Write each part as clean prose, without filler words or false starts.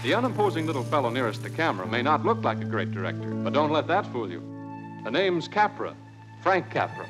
The unimposing little fellow nearest the camera may not look like a great director, but don't let that fool you. The name's Capra, Frank Capra.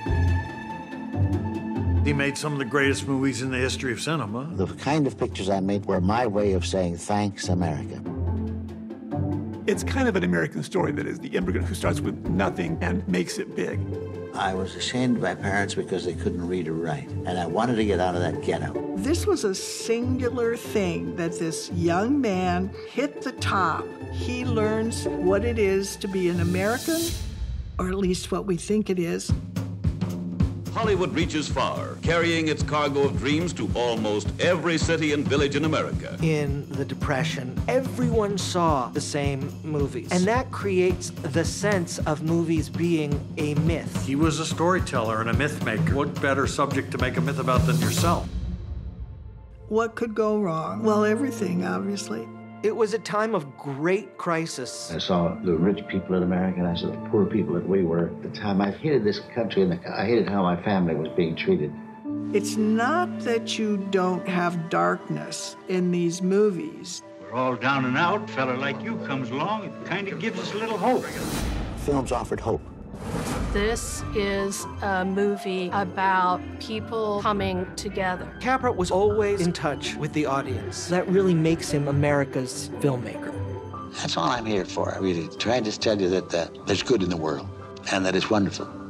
He made some of the greatest movies in the history of cinema. The kind of pictures I made were my way of saying, thanks, America. It's kind of an American story that is the immigrant who starts with nothing and makes it big. I was ashamed of my parents because they couldn't read or write, and I wanted to get out of that ghetto. This was a singular thing that this young man hit the top. He learns what it is to be an American, or at least what we think it is. Hollywood reaches far, carrying its cargo of dreams to almost every city and village in America. In the Depression, everyone saw the same movies. And that creates the sense of movies being a myth. He was a storyteller and a myth maker. What better subject to make a myth about than yourself? What could go wrong? Well, everything, obviously. It was a time of great crisis. I saw the rich people in America, and I saw the poor people that we were at the time. I hated this country, and I hated how my family was being treated. It's not that you don't have darkness in these movies. We're all down and out. A fella like you comes along, it kind of gives us a little hope. Films offered hope. This is a movie about people coming together. Capra was always in touch with the audience. That really makes him America's filmmaker. That's all I'm here for. I really tried to tell you that there's good in the world, and that it's wonderful.